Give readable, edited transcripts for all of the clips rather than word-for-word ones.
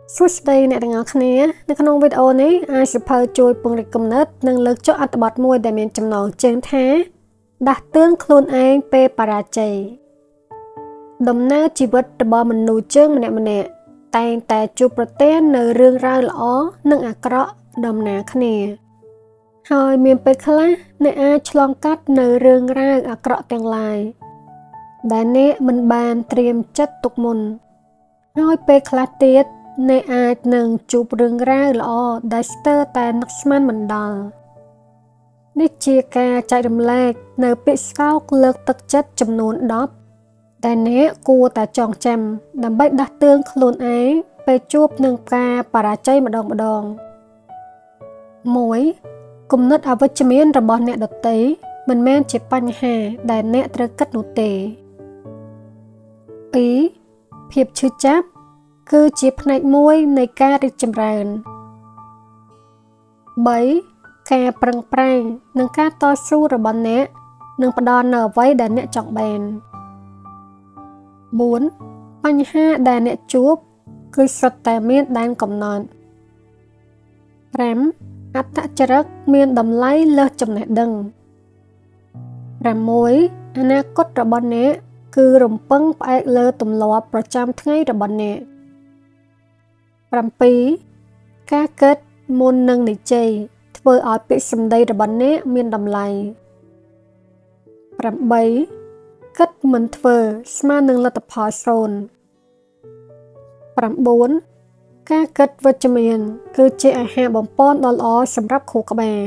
សួស្តីអ្នកទាំងអស់គ្នានៅក្នុងវីដេអូនេះអាចសភៅជួយពង្រីកគំនិតនិងលើកចុះអត្ថបទមួយដែលមានចំណងជើងថាដាស់តឿនខ្លួនឯងពេលបរាជ័យដំណើរជីវិតរបស់មនុស្សជើងម្នាក់តែងតែជួបប្រទះនៅរឿងរ៉ាវល្អនិងអាក្រក់ដំណាលគ្នាហើយមានពេលខ្លះអ្នកអាចឆ្លងកាត់នៅរឿងរ៉ាវអាក្រក់ទាំងឡាយដែលអ្នកមិនបានត្រៀមចិត្តទុកមុនហើយពេលខ្លះទៀតអ្នកអាចនឹងជួបរឿងរ៉ាវល្អដែលស្ទើរតែនឹកស្មានមិនដល់នេះជាការចែករំលែកនៅពាក្យស្លោកលើកទឹកចិត្តចំនួន10ដែលអ្នកគួរតែចងចាំដើម្បីដាស់តឿនខ្លួនឯងពេលជួបនឹងការបរាជ័យម្ដង1គំនិតអវិជ្ជមានរបស់អ្នកដទៃមិនមែនជាបញ្ហាដែលអ្នកត្រូវគិតនោះទេ2ភាពឈឺចាប់គឺជាផ្នែកមួយនៃការរីកចម្រើន3ការប្រឹងប្រែងនិងការតស៊ូរបស់អ្នកនឹងផ្ដល់នូវអ្វីដែលអ្នកចង់បាន4បញ្ហាដែលអ្នកជួបគឺសុទ្ធតែមានដែនកំណត់5អត្តចរិតមានតម្លៃលើសចំណេះដឹង6អនាគតរបស់អ្នកគឺរំពឹងផ្អែកលើទម្លាប់ប្រចាំថ្ងៃរបស់អ្នក7ការគិតមុននឹងនិយាយធ្វើឲ្យពាក្យសម្ដីរបស់អ្នកមានតម្លៃ8គិតមិនធ្វើស្មើនឹងលទ្ធផល0 9ការគិតវិជ្ជមានគឺជាអាហារបំពន់ដ៏ល្អសម្រាប់ខួរក្បាល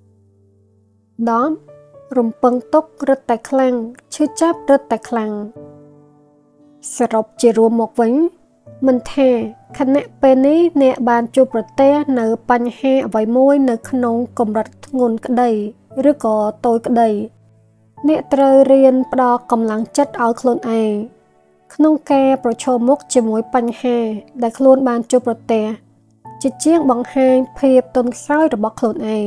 10រំពឹងទុករឹតតែខ្លាំងឈឺចាប់រឹតតែខ្លាំងសរុបជារួមមកវិញមិនថាខណៈពេលនេះអ្នកបានជួបប្រទះនៅបញ្ហាអ្វីមួយនៅក្នុងកម្រិតធ្ងន់ក្តីឬក៏តូចក្តីអ្នកត្រូវរៀនផ្ដល់កម្លាំងចិត្តឲ្យខ្លួនឯងក្នុងការប្រឈមមុខជាមួយបញ្ហាដែលខ្លួនបានជួបប្រទះជាជាងបង្ហាញភាពទន់ខ្សោយរបស់ខ្លួនឯង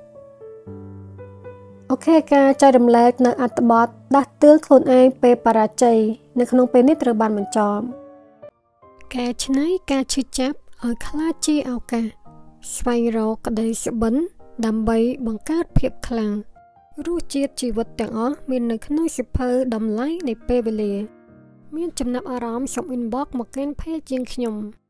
អូខេការចែករំលែកនៅអត្ថបទដាស់តឿនខ្លួនឯងពេលបរាជ័យនៅក្នុងពេលនេះត្រូវបានបញ្ចប់ការច្នៃការឈឺចាប់ឲ្យក្លាយជាឱកាសស្វែងរកក្តីសុបិនដើម្បីបង្កើតភាពខ្លាំងរសជាតិជីវិតទាំងអស់មាននៅក្នុងសៀវភៅតម្លៃនៃពេលវេលាមានចំណាប់អារម្មណ៍សូម inbox មកកាន់ page ជាងខ្ញុំ